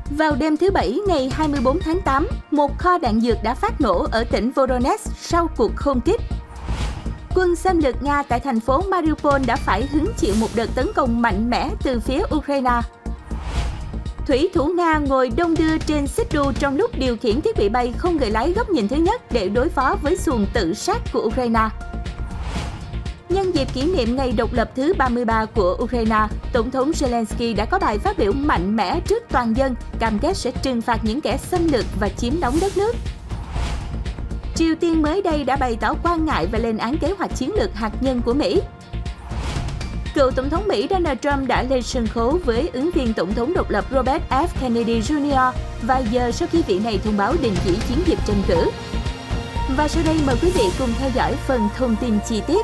Vào đêm thứ Bảy ngày 24 tháng 8, một kho đạn dược đã phát nổ ở tỉnh Voronezh sau cuộc không kích. Quân xâm lược Nga tại thành phố Mariupol đã phải hứng chịu một đợt tấn công mạnh mẽ từ phía Ukraine. Thủy thủ Nga ngồi đông đưa trên xích đu trong lúc điều khiển thiết bị bay không người lái góc nhìn thứ nhất để đối phó với xuồng tự sát của Ukraine. Nhân dịp kỷ niệm ngày độc lập thứ 33 của Ukraine, Tổng thống Zelensky đã có bài phát biểu mạnh mẽ trước toàn dân, cam kết sẽ trừng phạt những kẻ xâm lược và chiếm đóng đất nước. Triều Tiên mới đây đã bày tỏ quan ngại và lên án kế hoạch chiến lược hạt nhân của Mỹ. Cựu Tổng thống Mỹ Donald Trump đã lên sân khấu với ứng viên Tổng thống độc lập Robert F. Kennedy Jr. vài giờ sau khi vị này thông báo đình chỉ chiến dịch tranh cử. Và sau đây mời quý vị cùng theo dõi phần thông tin chi tiết.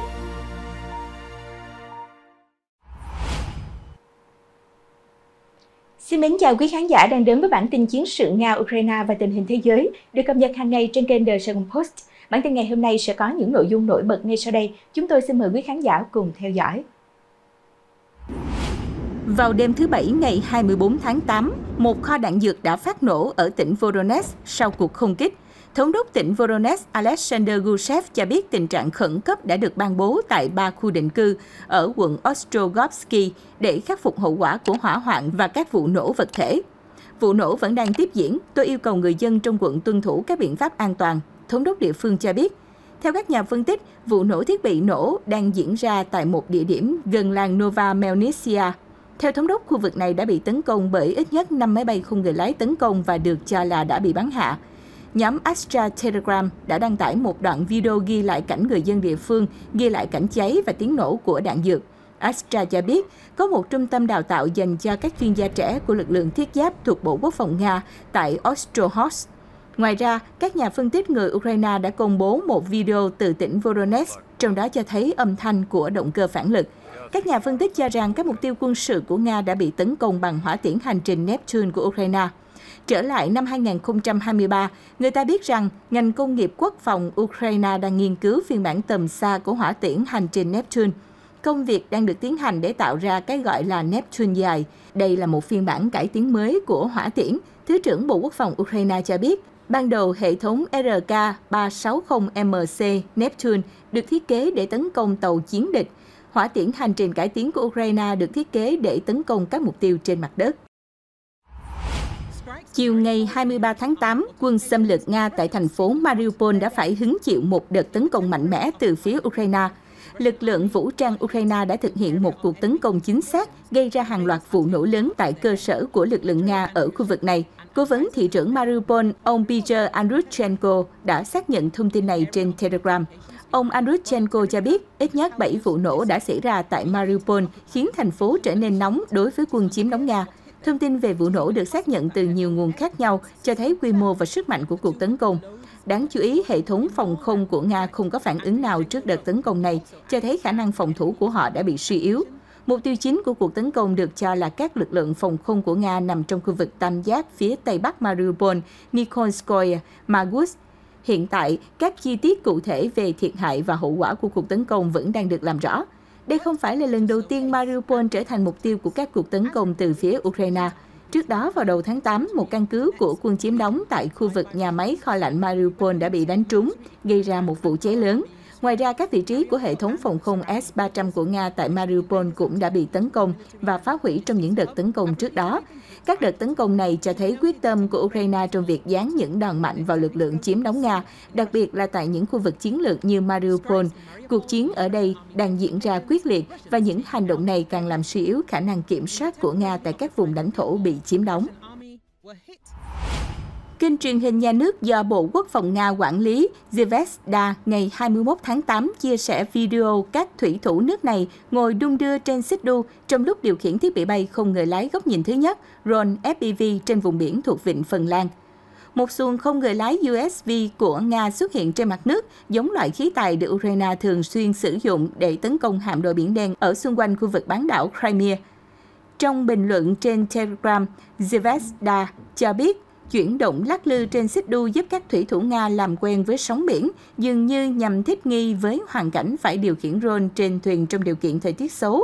Xin mến chào quý khán giả đang đến với bản tin chiến sự Nga, Ukraine và tình hình thế giới được cập nhật hàng ngày trên kênh The Sài Gòn Post. Bản tin ngày hôm nay sẽ có những nội dung nổi bật ngay sau đây. Chúng tôi xin mời quý khán giả cùng theo dõi. Vào đêm thứ Bảy ngày 24 tháng 8, một kho đạn dược đã phát nổ ở tỉnh Voronezh sau cuộc không kích. Thống đốc tỉnh Voronezh Alexander Gusev cho biết tình trạng khẩn cấp đã được ban bố tại 3 khu định cư ở quận Ostrogovsky để khắc phục hậu quả của hỏa hoạn và các vụ nổ vật thể. Vụ nổ vẫn đang tiếp diễn, tôi yêu cầu người dân trong quận tuân thủ các biện pháp an toàn, thống đốc địa phương cho biết. Theo các nhà phân tích, vụ nổ thiết bị nổ đang diễn ra tại một địa điểm gần làng Nova Melnitsia. Theo thống đốc, khu vực này đã bị tấn công bởi ít nhất 5 máy bay không người lái tấn công và được cho là đã bị bắn hạ. Nhóm Astra Telegram đã đăng tải một đoạn video ghi lại cảnh người dân địa phương ghi lại cảnh cháy và tiếng nổ của đạn dược. Astra cho biết có một trung tâm đào tạo dành cho các chuyên gia trẻ của lực lượng thiết giáp thuộc Bộ Quốc phòng Nga tại Ostrohovsk. Ngoài ra, các nhà phân tích người Ukraine đã công bố một video từ tỉnh Voronezh, trong đó cho thấy âm thanh của động cơ phản lực. Các nhà phân tích cho rằng các mục tiêu quân sự của Nga đã bị tấn công bằng hỏa tiễn hành trình Neptune của Ukraine. Trở lại năm 2023, người ta biết rằng ngành công nghiệp quốc phòng Ukraine đang nghiên cứu phiên bản tầm xa của hỏa tiễn hành trình Neptune. Công việc đang được tiến hành để tạo ra cái gọi là Neptune dài. Đây là một phiên bản cải tiến mới của hỏa tiễn, Thứ trưởng Bộ Quốc phòng Ukraine cho biết. Ban đầu, hệ thống RK-360MC Neptune được thiết kế để tấn công tàu chiến địch. Hỏa tiễn hành trình cải tiến của Ukraine được thiết kế để tấn công các mục tiêu trên mặt đất. Chiều ngày 23 tháng 8, quân xâm lược Nga tại thành phố Mariupol đã phải hứng chịu một đợt tấn công mạnh mẽ từ phía Ukraine. Lực lượng vũ trang Ukraine đã thực hiện một cuộc tấn công chính xác, gây ra hàng loạt vụ nổ lớn tại cơ sở của lực lượng Nga ở khu vực này. Cố vấn thị trưởng Mariupol, ông Peter Andruchenko đã xác nhận thông tin này trên Telegram. Ông Andruchenko cho biết ít nhất 7 vụ nổ đã xảy ra tại Mariupol, khiến thành phố trở nên nóng đối với quân chiếm đóng Nga. Thông tin về vụ nổ được xác nhận từ nhiều nguồn khác nhau, cho thấy quy mô và sức mạnh của cuộc tấn công. Đáng chú ý, hệ thống phòng không của Nga không có phản ứng nào trước đợt tấn công này, cho thấy khả năng phòng thủ của họ đã bị suy yếu. Mục tiêu chính của cuộc tấn công được cho là các lực lượng phòng không của Nga nằm trong khu vực tam giác phía tây bắc Mariupol, Nikolskoye, Magusk. Hiện tại, các chi tiết cụ thể về thiệt hại và hậu quả của cuộc tấn công vẫn đang được làm rõ. Đây không phải là lần đầu tiên Mariupol trở thành mục tiêu của các cuộc tấn công từ phía Ukraine. Trước đó, vào đầu tháng 8, một căn cứ của quân chiếm đóng tại khu vực nhà máy kho lạnh Mariupol đã bị đánh trúng, gây ra một vụ cháy lớn. Ngoài ra, các vị trí của hệ thống phòng không S-300 của Nga tại Mariupol cũng đã bị tấn công và phá hủy trong những đợt tấn công trước đó. Các đợt tấn công này cho thấy quyết tâm của Ukraine trong việc giáng những đòn mạnh vào lực lượng chiếm đóng Nga, đặc biệt là tại những khu vực chiến lược như Mariupol. Cuộc chiến ở đây đang diễn ra quyết liệt và những hành động này càng làm suy yếu khả năng kiểm soát của Nga tại các vùng lãnh thổ bị chiếm đóng. Kênh truyền hình nhà nước do Bộ Quốc phòng Nga quản lý Zvezda ngày 21 tháng 8 chia sẻ video các thủy thủ nước này ngồi đung đưa trên xích đu trong lúc điều khiển thiết bị bay không người lái góc nhìn thứ nhất Drone FPV trên vùng biển thuộc vịnh Phần Lan. Một xuồng không người lái USV của Nga xuất hiện trên mặt nước, giống loại khí tài được Ukraine thường xuyên sử dụng để tấn công hạm đội Biển Đen ở xung quanh khu vực bán đảo Crimea. Trong bình luận trên Telegram, Zvezda cho biết chuyển động lắc lư trên xích đu giúp các thủy thủ Nga làm quen với sóng biển, dường như nhằm thích nghi với hoàn cảnh phải điều khiển drone trên thuyền trong điều kiện thời tiết xấu.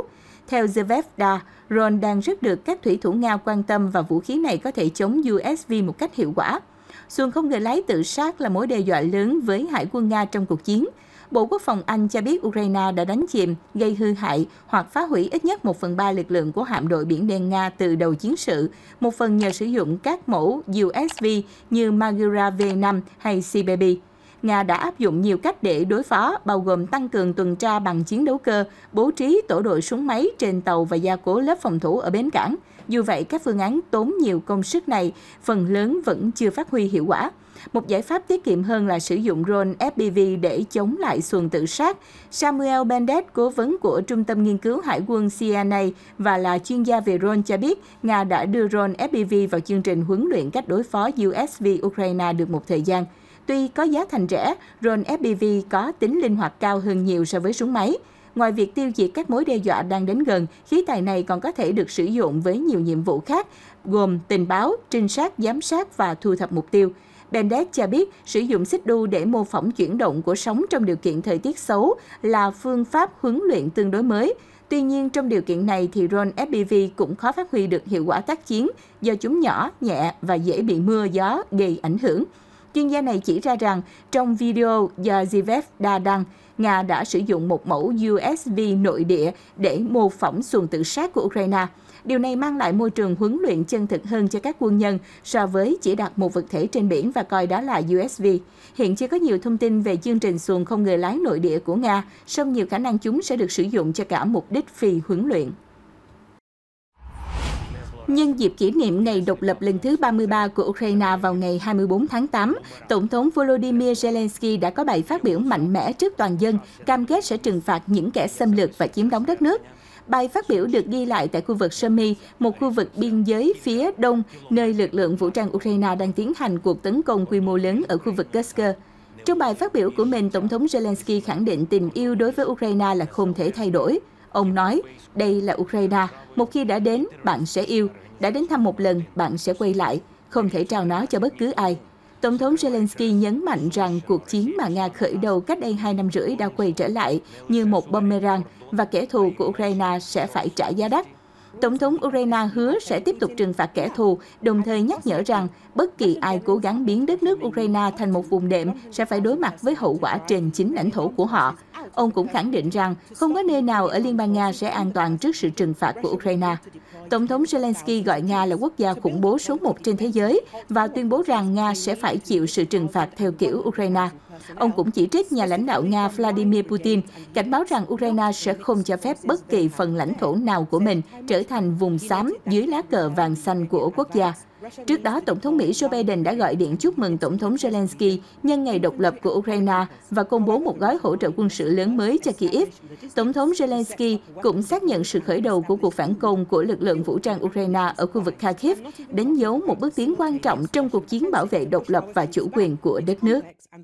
Theo Zvezda, drone đang rất được các thủy thủ Nga quan tâm và vũ khí này có thể chống USV một cách hiệu quả. Xuồng không người lái tự sát là mối đe dọa lớn với Hải quân Nga trong cuộc chiến. Bộ Quốc phòng Anh cho biết Ukraine đã đánh chìm, gây hư hại hoặc phá hủy ít nhất 1/3 lực lượng của hạm đội Biển Đen Nga từ đầu chiến sự, một phần nhờ sử dụng các mẫu USV như Magura V5 hay CBB. Nga đã áp dụng nhiều cách để đối phó, bao gồm tăng cường tuần tra bằng chiến đấu cơ, bố trí tổ đội súng máy trên tàu và gia cố lớp phòng thủ ở bến cảng. Dù vậy, các phương án tốn nhiều công sức này phần lớn vẫn chưa phát huy hiệu quả. Một giải pháp tiết kiệm hơn là sử dụng drone FPV để chống lại xuồng tự sát. Samuel Bendet, cố vấn của Trung tâm Nghiên cứu Hải quân CNA và là chuyên gia về drone cho biết, Nga đã đưa drone FPV vào chương trình huấn luyện cách đối phó USV Ukraine được một thời gian. Tuy có giá thành rẻ, drone FPV có tính linh hoạt cao hơn nhiều so với súng máy. Ngoài việc tiêu diệt các mối đe dọa đang đến gần, khí tài này còn có thể được sử dụng với nhiều nhiệm vụ khác, gồm tình báo, trinh sát, giám sát và thu thập mục tiêu. Bendet cho biết sử dụng xích đu để mô phỏng chuyển động của sóng trong điều kiện thời tiết xấu là phương pháp huấn luyện tương đối mới. Tuy nhiên, trong điều kiện này thì drone FPV cũng khó phát huy được hiệu quả tác chiến do chúng nhỏ, nhẹ và dễ bị mưa, gió gây ảnh hưởng. Chuyên gia này chỉ ra rằng trong video do Zvezda đăng, Nga đã sử dụng một mẫu USV nội địa để mô phỏng xuồng tự sát của Ukraine. Điều này mang lại môi trường huấn luyện chân thực hơn cho các quân nhân so với chỉ đặt một vật thể trên biển và coi đó là USV. Hiện chưa có nhiều thông tin về chương trình xuồng không người lái nội địa của Nga, song nhiều khả năng chúng sẽ được sử dụng cho cả mục đích phi huấn luyện. Nhân dịp kỷ niệm ngày độc lập lần thứ 33 của Ukraine vào ngày 24 tháng 8, Tổng thống Volodymyr Zelensky đã có bài phát biểu mạnh mẽ trước toàn dân, cam kết sẽ trừng phạt những kẻ xâm lược và chiếm đóng đất nước. Bài phát biểu được ghi lại tại khu vực Sumy, một khu vực biên giới phía đông, nơi lực lượng vũ trang Ukraine đang tiến hành cuộc tấn công quy mô lớn ở khu vực Kursk. Trong bài phát biểu của mình, Tổng thống Zelensky khẳng định tình yêu đối với Ukraine là không thể thay đổi. Ông nói, đây là Ukraine, một khi đã đến, bạn sẽ yêu. Đã đến thăm một lần, bạn sẽ quay lại. Không thể trao nó cho bất cứ ai. Tổng thống Zelensky nhấn mạnh rằng cuộc chiến mà Nga khởi đầu cách đây 2 năm rưỡi đã quay trở lại như một boomerang và kẻ thù của Ukraine sẽ phải trả giá đắt. Tổng thống Ukraine hứa sẽ tiếp tục trừng phạt kẻ thù, đồng thời nhắc nhở rằng bất kỳ ai cố gắng biến đất nước Ukraine thành một vùng đệm sẽ phải đối mặt với hậu quả trên chính lãnh thổ của họ. Ông cũng khẳng định rằng không có nơi nào ở Liên bang Nga sẽ an toàn trước sự trừng phạt của Ukraine. Tổng thống Zelensky gọi Nga là quốc gia khủng bố số 1 trên thế giới và tuyên bố rằng Nga sẽ phải chịu sự trừng phạt theo kiểu Ukraine. Ông cũng chỉ trích nhà lãnh đạo Nga Vladimir Putin, cảnh báo rằng Ukraine sẽ không cho phép bất kỳ phần lãnh thổ nào của mình trở thành vùng xám dưới lá cờ vàng xanh của quốc gia. Trước đó, Tổng thống Mỹ Joe Biden đã gọi điện chúc mừng Tổng thống Zelensky nhân ngày độc lập của Ukraine và công bố một gói hỗ trợ quân sự lớn mới cho Kyiv. Tổng thống Zelensky cũng xác nhận sự khởi đầu của cuộc phản công của lực lượng vũ trang Ukraine ở khu vực Kharkiv, đánh dấu một bước tiến quan trọng trong cuộc chiến bảo vệ độc lập và chủ quyền của đất nước.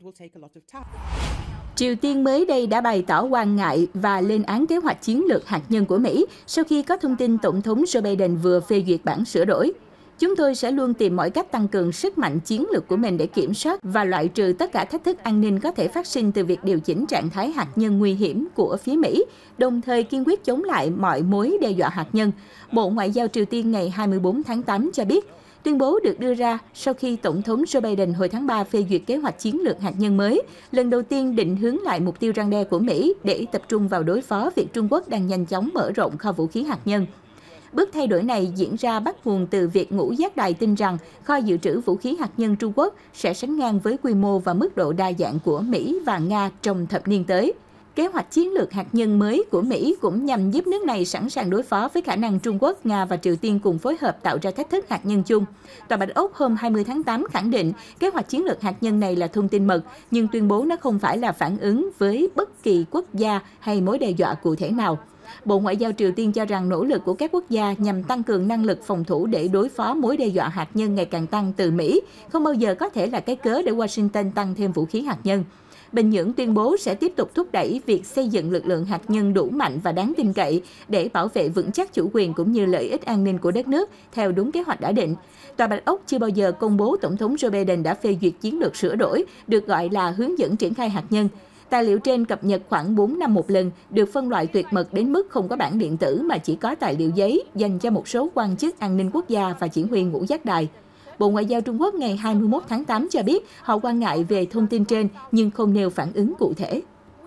Triều Tiên mới đây đã bày tỏ quan ngại và lên án kế hoạch chiến lược hạt nhân của Mỹ sau khi có thông tin Tổng thống Joe Biden vừa phê duyệt bản sửa đổi. Chúng tôi sẽ luôn tìm mọi cách tăng cường sức mạnh chiến lược của mình để kiểm soát và loại trừ tất cả thách thức an ninh có thể phát sinh từ việc điều chỉnh trạng thái hạt nhân nguy hiểm của phía Mỹ, đồng thời kiên quyết chống lại mọi mối đe dọa hạt nhân. Bộ Ngoại giao Triều Tiên ngày 24 tháng 8 cho biết, tuyên bố được đưa ra sau khi Tổng thống Joe Biden hồi tháng 3 phê duyệt kế hoạch chiến lược hạt nhân mới, lần đầu tiên định hướng lại mục tiêu răn đe của Mỹ để tập trung vào đối phó việc Trung Quốc đang nhanh chóng mở rộng kho vũ khí hạt nhân. Bước thay đổi này diễn ra bắt nguồn từ việc Ngũ Giác Đài tin rằng kho dự trữ vũ khí hạt nhân Trung Quốc sẽ sánh ngang với quy mô và mức độ đa dạng của Mỹ và Nga trong thập niên tới. Kế hoạch chiến lược hạt nhân mới của Mỹ cũng nhằm giúp nước này sẵn sàng đối phó với khả năng Trung Quốc, Nga và Triều Tiên cùng phối hợp tạo ra thách thức hạt nhân chung. Tòa Bạch Ốc hôm 20 tháng 8 khẳng định kế hoạch chiến lược hạt nhân này là thông tin mật, nhưng tuyên bố nó không phải là phản ứng với bất kỳ quốc gia hay mối đe dọa cụ thể nào. Bộ Ngoại giao Triều Tiên cho rằng nỗ lực của các quốc gia nhằm tăng cường năng lực phòng thủ để đối phó mối đe dọa hạt nhân ngày càng tăng từ Mỹ không bao giờ có thể là cái cớ để Washington tăng thêm vũ khí hạt nhân. Bình Nhưỡng tuyên bố sẽ tiếp tục thúc đẩy việc xây dựng lực lượng hạt nhân đủ mạnh và đáng tin cậy để bảo vệ vững chắc chủ quyền cũng như lợi ích an ninh của đất nước theo đúng kế hoạch đã định. Tòa Bạch Ốc chưa bao giờ công bố Tổng thống Joe Biden đã phê duyệt chiến lược sửa đổi, được gọi là hướng dẫn triển khai hạt nhân. Tài liệu trên cập nhật khoảng 4 năm một lần, được phân loại tuyệt mật đến mức không có bản điện tử mà chỉ có tài liệu giấy dành cho một số quan chức an ninh quốc gia và chỉ huy ngũ giác đài. Bộ Ngoại giao Trung Quốc ngày 21 tháng 8 cho biết họ quan ngại về thông tin trên nhưng không nêu phản ứng cụ thể.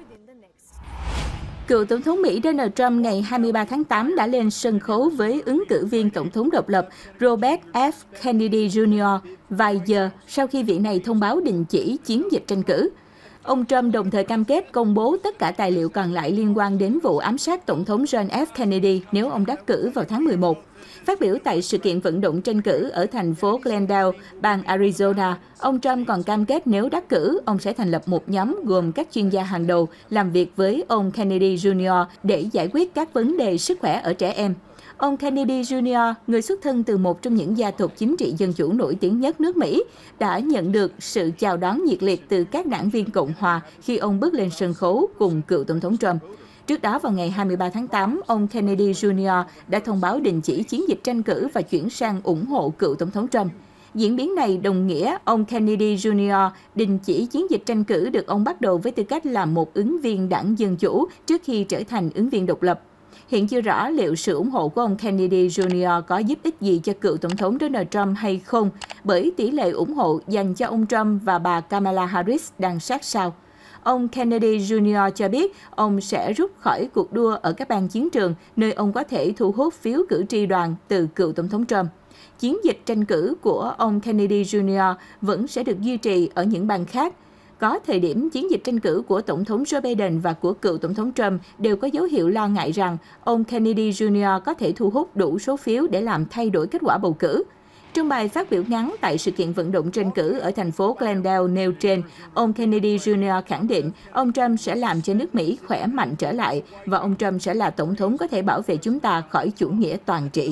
Cựu Tổng thống Mỹ Donald Trump ngày 23 tháng 8 đã lên sân khấu với ứng cử viên Tổng thống độc lập Robert F. Kennedy Jr. vài giờ sau khi vị này thông báo đình chỉ chiến dịch tranh cử. Ông Trump đồng thời cam kết công bố tất cả tài liệu còn lại liên quan đến vụ ám sát Tổng thống John F. Kennedy nếu ông đắc cử vào tháng 11. Phát biểu tại sự kiện vận động tranh cử ở thành phố Glendale, bang Arizona, ông Trump còn cam kết nếu đắc cử, ông sẽ thành lập một nhóm gồm các chuyên gia hàng đầu làm việc với ông Kennedy Jr. để giải quyết các vấn đề sức khỏe ở trẻ em. Ông Kennedy Jr., người xuất thân từ một trong những gia tộc chính trị dân chủ nổi tiếng nhất nước Mỹ, đã nhận được sự chào đón nhiệt liệt từ các đảng viên Cộng hòa khi ông bước lên sân khấu cùng cựu Tổng thống Trump. Trước đó, vào ngày 23 tháng 8, ông Kennedy Jr. đã thông báo đình chỉ chiến dịch tranh cử và chuyển sang ủng hộ cựu Tổng thống Trump. Diễn biến này đồng nghĩa ông Kennedy Jr. đình chỉ chiến dịch tranh cử được ông bắt đầu với tư cách là một ứng viên đảng Dân Chủ trước khi trở thành ứng viên độc lập. Hiện chưa rõ liệu sự ủng hộ của ông Kennedy Jr. có giúp ích gì cho cựu Tổng thống Donald Trump hay không, bởi tỷ lệ ủng hộ dành cho ông Trump và bà Kamala Harris đang sát sao. Ông Kennedy Jr. cho biết ông sẽ rút khỏi cuộc đua ở các bang chiến trường, nơi ông có thể thu hút phiếu cử tri đoàn từ cựu Tổng thống Trump. Chiến dịch tranh cử của ông Kennedy Jr. vẫn sẽ được duy trì ở những bang khác. Có thời điểm chiến dịch tranh cử của Tổng thống Joe Biden và của cựu Tổng thống Trump đều có dấu hiệu lo ngại rằng ông Kennedy Jr. có thể thu hút đủ số phiếu để làm thay đổi kết quả bầu cử. Trong bài phát biểu ngắn tại sự kiện vận động tranh cử ở thành phố Glendale nêu trên, ông Kennedy Jr. khẳng định ông Trump sẽ làm cho nước Mỹ khỏe mạnh trở lại và ông Trump sẽ là Tổng thống có thể bảo vệ chúng ta khỏi chủ nghĩa toàn trị.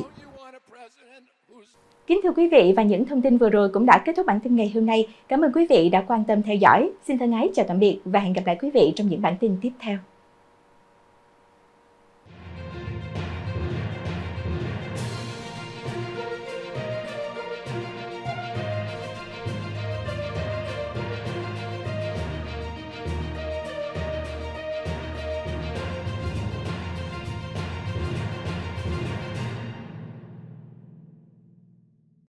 Kính thưa quý vị, và những thông tin vừa rồi cũng đã kết thúc bản tin ngày hôm nay. Cảm ơn quý vị đã quan tâm theo dõi. Xin thân ái chào tạm biệt và hẹn gặp lại quý vị trong những bản tin tiếp theo.